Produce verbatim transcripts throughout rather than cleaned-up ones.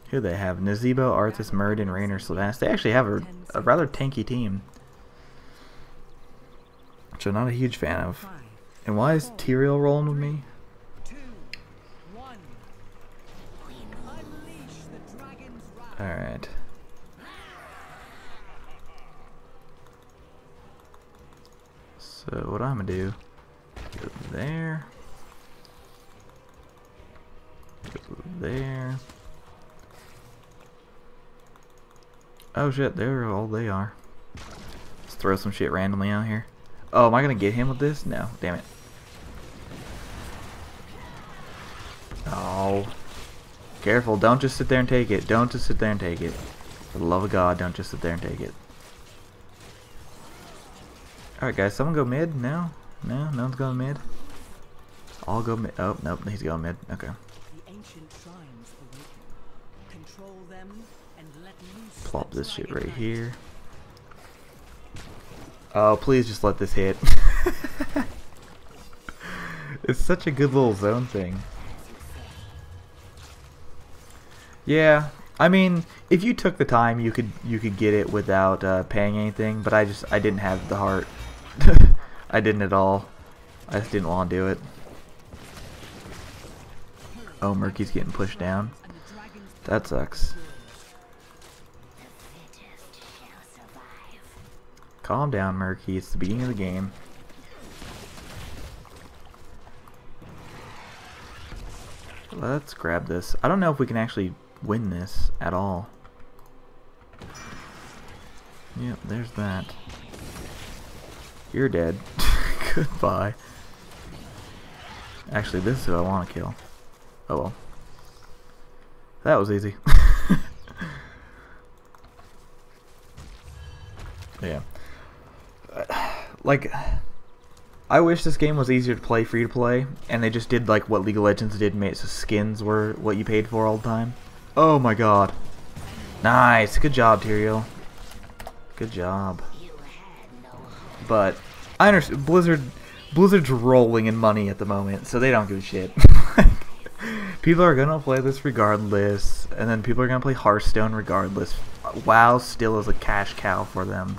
Who do they have? Nazebo, Arthas, Muradin, Raynor, Sylvanas. They actually have a, a rather tanky team. Which I'm not a huge fan of. And why is Tyrael rolling with me? Alright. So what I'm gonna do, go there, go there. Oh shit, they're all they are. Let's throw some shit randomly out here. Oh, am I gonna get him with this? No, damn it. Oh. Careful, don't just sit there and take it. Don't just sit there and take it. For the love of God, don't just sit there and take it. Alright guys, someone go mid? No? No? No one's going mid? I'll go mid. Oh, nope, he's going mid. Okay. The ancient shrines awaken. Control them and let loose. Plop this shit right here. Oh, please just let this hit. It's such a good little zone thing. Yeah, I mean, if you took the time, you could you could get it without uh, paying anything. But I just I didn't have the heart. I didn't at all. I just didn't want to do it. Oh, Murky's getting pushed down. That sucks. Calm down, Murky. It's the beginning of the game. Let's grab this. I don't know if we can actually win this at all. Yep, there's that. You're dead. Goodbye. Actually, this is who I want to kill. Oh well. That was easy. Yeah. Like, I wish this game was easier to play, free to play, and they just did like what League of Legends did, made it so skins were what you paid for all the time. Oh my god. Nice. Good job, Tyrael. Good job. But I understand Blizzard Blizzard's rolling in money at the moment, so they don't give a shit. People are gonna play this regardless, and then people are gonna play Hearthstone regardless. WoW still is a cash cow for them.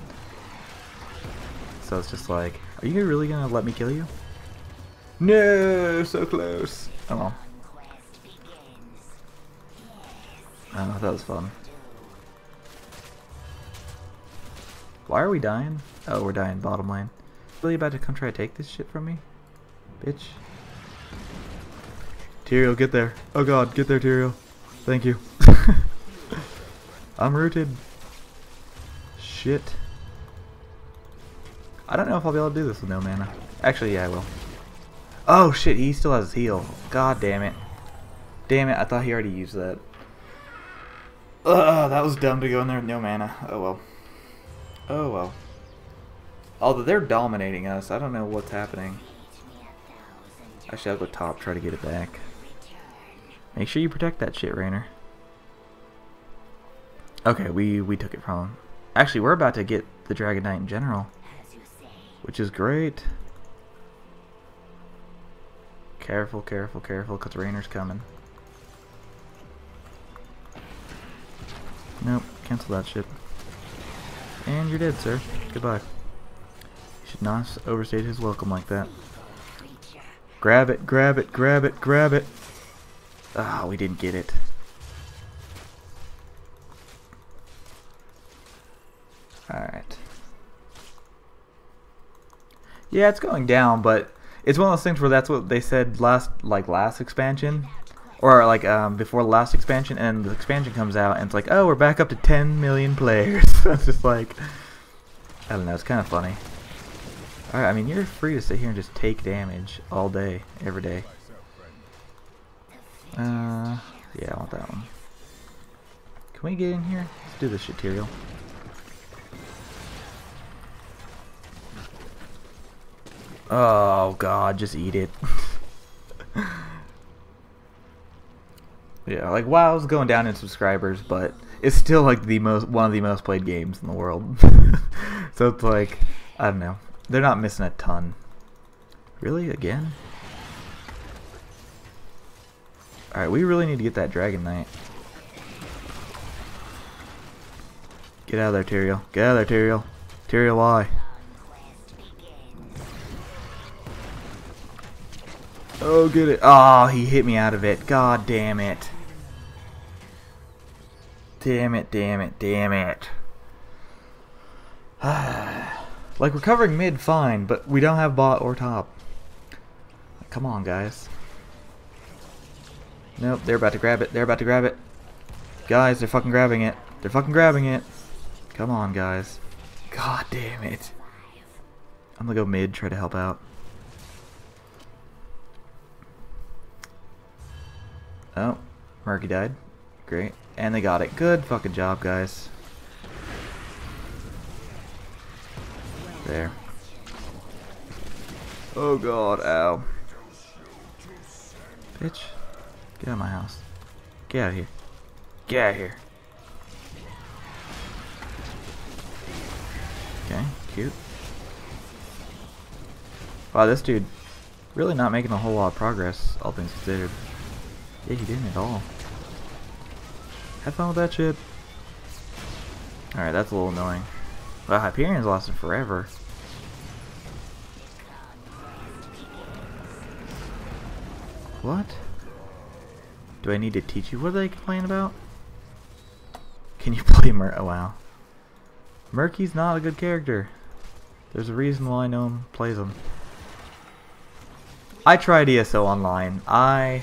So it's just like, are you really gonna let me kill you? No, so close. Oh well. Oh, that was fun. Why are we dying? Oh, we're dying bottom lane. Really about to come try to take this shit from me? Bitch. Tyrael, get there. Oh god, get there, Tyrael. Thank you. I'm rooted. Shit. I don't know if I'll be able to do this with no mana. Actually, yeah, I will. Oh shit, he still has his heal. God damn it. Damn it, I thought he already used that. Ugh, that was dumb to go in there with no mana. Oh well. Oh well. Although they're dominating us, I don't know what's happening. Actually, I'll go top, try to get it back. Make sure you protect that shit, Raynor. Okay, we, we took it from him. Actually, we're about to get the Dragon Knight in general, which is great. Careful, careful, careful, because Raynor's coming. Nope, cancel that shit. And you're dead, sir. Goodbye. You should not overstate his welcome like that. Grab it, grab it, grab it, grab it. Ah, we didn't get it. Alright. Yeah, it's going down, but it's one of those things where that's what they said last, like last expansion, or like um, before the last expansion, and the expansion comes out, and it's like, oh, we're back up to ten million players. It's just like, I don't know, it's kind of funny. Alright, I mean, you're free to sit here and just take damage all day, every day. Uh, yeah, I want that one. Can we get in here? Let's do this shit, Tyrael. Oh god, just eat it. Yeah, like WoW's going down in subscribers, but it's still like the most one of the most played games in the world. So it's like, I don't know. They're not missing a ton. Really? Again? Alright, we really need to get that Dragon Knight. Get out of there, Tyrael. Get out of there, Tyrael. Tyrael, why? Oh, get it. Oh, he hit me out of it. God damn it. Damn it, damn it, damn it. Like, we're covering mid fine, but we don't have bot or top. Come on, guys. Nope, they're about to grab it. They're about to grab it. Guys, they're fucking grabbing it. They're fucking grabbing it. Come on, guys. God damn it. I'm gonna go mid, try to help out. Oh, Murky died. Great. And they got it. Good fucking job, guys. There. Oh god, ow. Bitch. Get out of my house. Get out of here. Get out of here. Okay, cute. Wow, this dude really not making a whole lot of progress, all things considered. Yeah, he didn't at all. Have fun with that shit. Alright, that's a little annoying. Wow, Hyperion's lasted forever. What? Do I need to teach you what they complain about? Can you play Mur- oh wow. Murky's not a good character. There's a reason why no one plays him. I tried E S O Online. I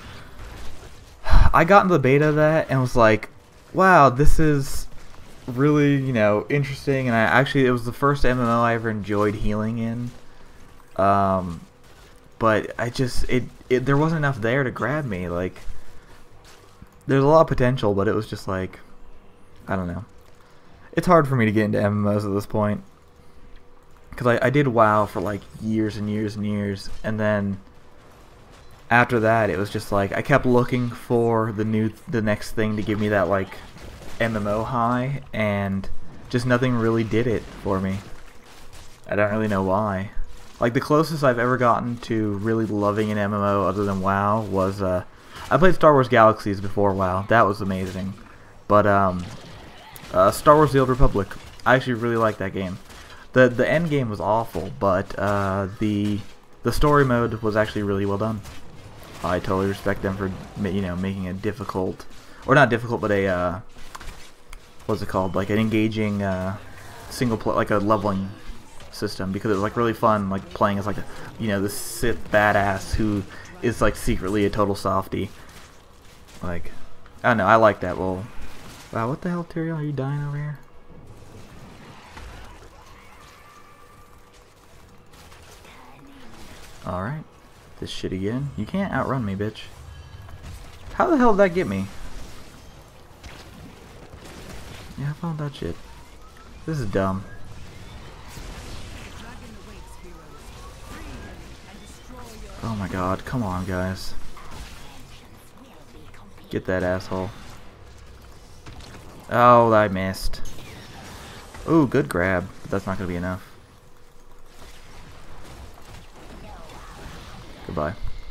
I got into the beta of that and was like, wow, this is really, you know, interesting. And I actually, it was the first M M O I ever enjoyed healing in. Um, but I just, it, it there wasn't enough there to grab me. Like, there's a lot of potential, but it was just like, I don't know. It's hard for me to get into M M Os at this point. Because I, I did WoW for like years and years and years, and then after that it was just like I kept looking for the new the next thing to give me that like M M O high, and just nothing really did it for me. I don't really know why. Like, the closest I've ever gotten to really loving an M M O other than WoW was uh I played Star Wars Galaxies before WoW. That was amazing. But um uh, Star Wars The Old Republic, I actually really liked that game. The the end game was awful, but uh, the the story mode was actually really well done. I totally respect them for, you know, making a difficult, or not difficult, but a uh, what's it called, like an engaging uh, single play, like a leveling system, because it was like really fun, like playing as like a, you know, this Sith badass who is like secretly a total softie. Like, I don't know, I like that. Well, wow, what the hell, Tyrael? Are you dying over here? Alright. This shit again. You can't outrun me, bitch. How the hell did that get me? Yeah, I found that shit. This is dumb. Oh my god, come on, guys. Get that asshole. Oh, I missed. Ooh, good grab, but that's not gonna be enough. Goodbye.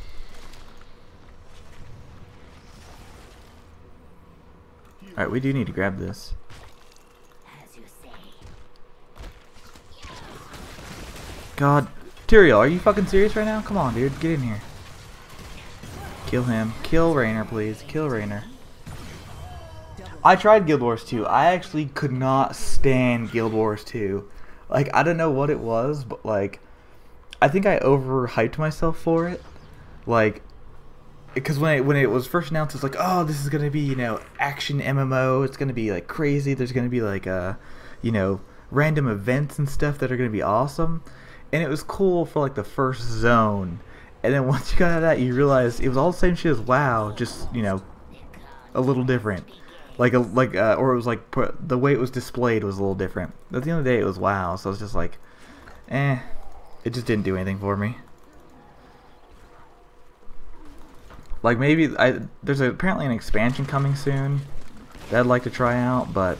Alright, we do need to grab this. God. Tyrael, are you fucking serious right now? Come on, dude. Get in here. Kill him. Kill Raynor, please. Kill Raynor. I tried Guild Wars two. I actually could not stand Guild Wars two. Like, I don't know what it was, but, like, I think I overhyped myself for it. Like, because when it, when it was first announced, it's like, oh, this is going to be, you know, action M M O. It's going to be, like, crazy. There's going to be, like, uh, you know, random events and stuff that are going to be awesome. And it was cool for, like, the first zone. And then once you got out of that, you realize it was all the same shit as WoW, just, you know, a little different. Like, a, like, uh, or it was, like, the way it was displayed was a little different. At the end of the day, it was WoW, so it was just like, eh. It just didn't do anything for me. Like, maybe I there's a, apparently an expansion coming soon that I'd like to try out, but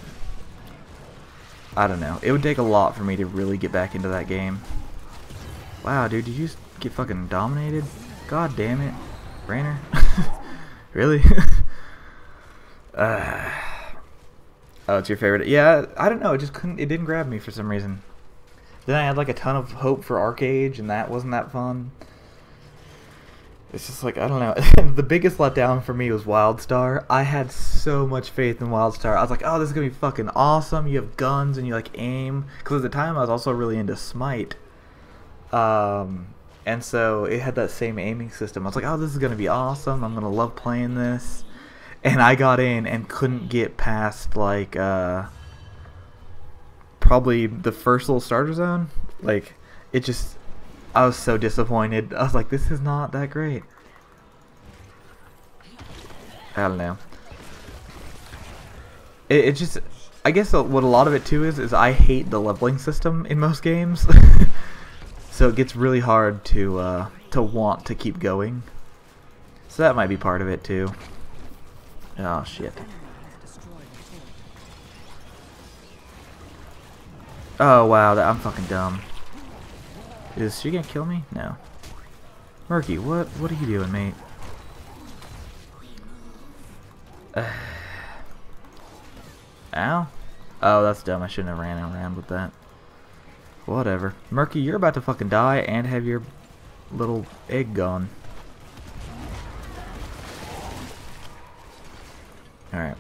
I don't know. It would take a lot for me to really get back into that game. Wow, dude, did you just get fucking dominated? God damn it, Raynor. Really? uh, Oh, it's your favorite? Yeah, I don't know. It just couldn't. It didn't grab me for some reason. Then I had like a ton of hope for Arcade, and that wasn't that fun. It's just like, I don't know. The biggest letdown for me was Wildstar. I had so much faith in Wildstar. I was like, oh, this is gonna be fucking awesome. You have guns and you like aim. Because at the time I was also really into Smite. Um, and so it had that same aiming system. I was like, oh, this is gonna be awesome. I'm gonna love playing this. And I got in and couldn't get past like uh, probably the first little starter zone. Like, it just, I was so disappointed. I was like, this is not that great. I don't know. It, it just, I guess what a lot of it too is, is I hate the leveling system in most games. So it gets really hard to, uh, to want to keep going. So that might be part of it too. Oh shit. Oh wow, that, I'm fucking dumb. Is she gonna kill me? No. Murky, what what are you doing, mate? Uh, ow. Oh, that's dumb. I shouldn't have ran around with that. Whatever. Murky, you're about to fucking die and have your little egg gone. Alright.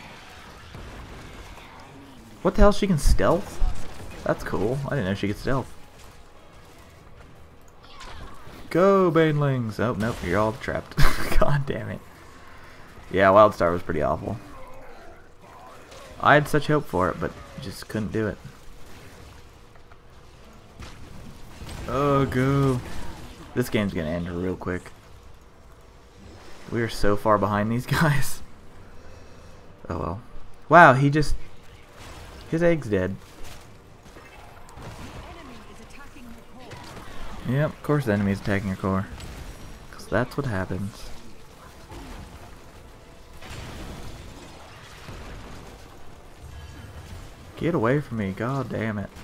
What the hell? She can stealth? That's cool. I didn't know she could stealth. Go, banelings! Oh, nope. You're all trapped. God damn it. Yeah, Wildstar was pretty awful. I had such hope for it, but just couldn't do it. Oh, go. This game's gonna end real quick. We are so far behind these guys. Oh well. Wow, he just... his egg's dead. Yep, of course the enemy's attacking your core. Because that's what happens. Get away from me, god damn it.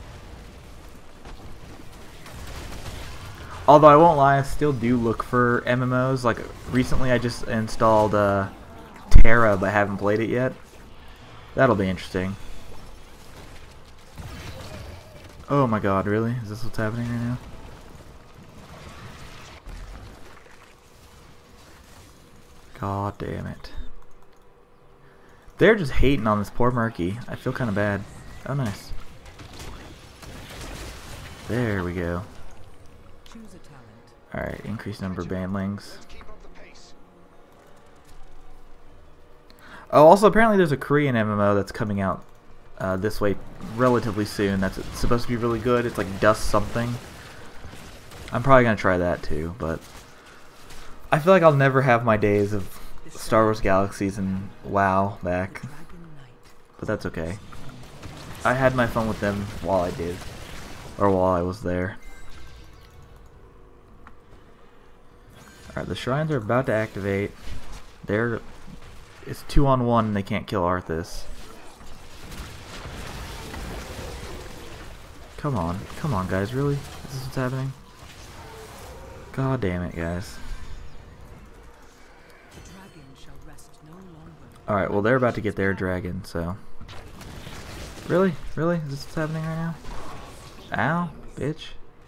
Although I won't lie, I still do look for M M Os. Like, recently I just installed uh, Terra, but haven't played it yet. That'll be interesting. Oh my god, really? Is this what's happening right now? God damn it. They're just hating on this poor Murky. I feel kind of bad. Oh, nice. There we go. Alright, increased number of banlings. Oh, also apparently there's a Korean M M O that's coming out uh, this way relatively soon. That's supposed to be really good. It's like Dust something. I'm probably gonna try that too, but I feel like I'll never have my days of Star Wars Galaxies and WoW back. But that's okay. I had my fun with them while I did. Or while I was there. Alright, the shrines are about to activate. They're... it's two on one and they can't kill Arthas. Come on. Come on, guys. Really? Is this what's happening? God damn it, guys. Alright, well they're about to get their dragon, so... Really? Really? Is this what's happening right now? Ow, bitch.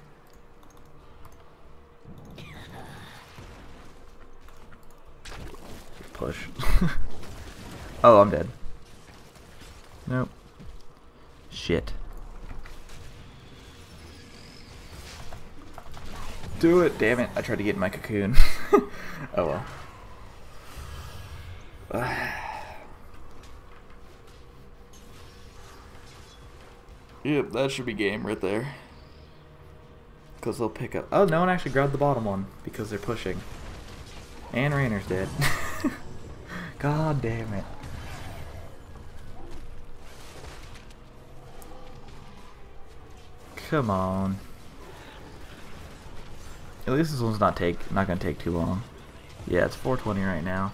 Push. Oh, I'm dead. Nope. Shit. Do it, damn it. I tried to get in my cocoon. Oh well. Yep, that should be game right there. Because they'll pick up... oh, no one actually grabbed the bottom one. Because they're pushing. And Rainer's dead. God damn it. Come on. At least this one's not take not gonna take too long. Yeah, it's four twenty right now.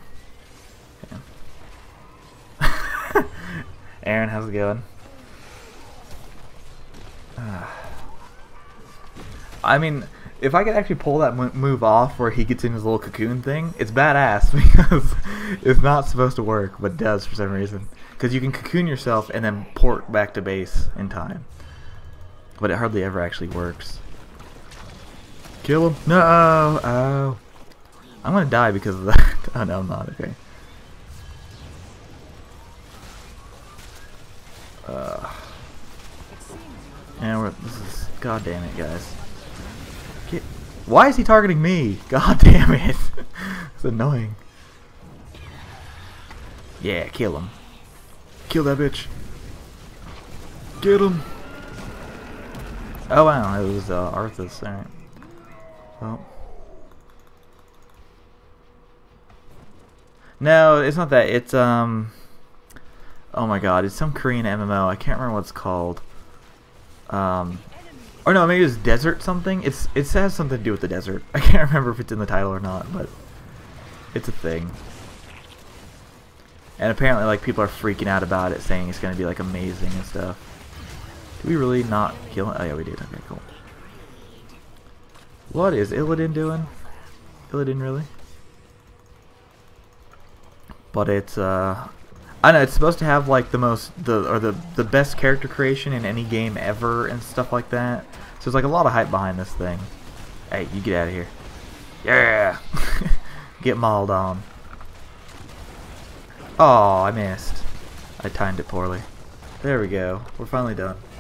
Okay. Aaron, how's it going? I mean, if I could actually pull that mo move off where he gets in his little cocoon thing, it's badass because it's not supposed to work, but it does for some reason. Because you can cocoon yourself and then port back to base in time. But it hardly ever actually works. Kill him. No! Oh. I'm gonna die because of that. Oh no, I'm not. Okay. Uh. And we're, this is, god damn it, guys. Get, why is he targeting me? God damn it. It's annoying. Yeah, kill him. Kill that bitch. Get him. Oh wow, it was uh, Arthas. Alright. Well. No, it's not that. It's, um... oh my god, it's some Korean M M O. I can't remember what it's called. Um, or no, maybe it's desert something. It's it has something to do with the desert. I can't remember if it's in the title or not, but it's a thing. And apparently, like, people are freaking out about it, saying it's gonna be like amazing and stuff. Did we really not kill it? Oh yeah, we did. Okay, cool. What is Illidan doing? Illidan really? But it's uh. I know it's supposed to have like the most the or the the best character creation in any game ever and stuff like that. So there's like a lot of hype behind this thing. Hey, you get out of here. Yeah. Get mauled on. Oh, I missed. I timed it poorly. There we go. We're finally done.